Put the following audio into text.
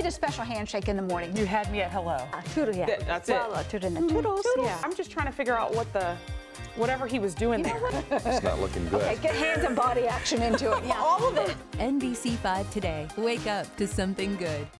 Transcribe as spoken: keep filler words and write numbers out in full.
a special handshake in the morning. You had me at hello. Uh, toodle, yeah. Th that's it. Well, uh, toodle and the toodles, Toodles. yeah. I'm just trying to figure out what the, whatever he was doing there. It's not looking good. Okay, get hands and body action into it. Yeah, all of it. N B C five Today. Wake up to something good.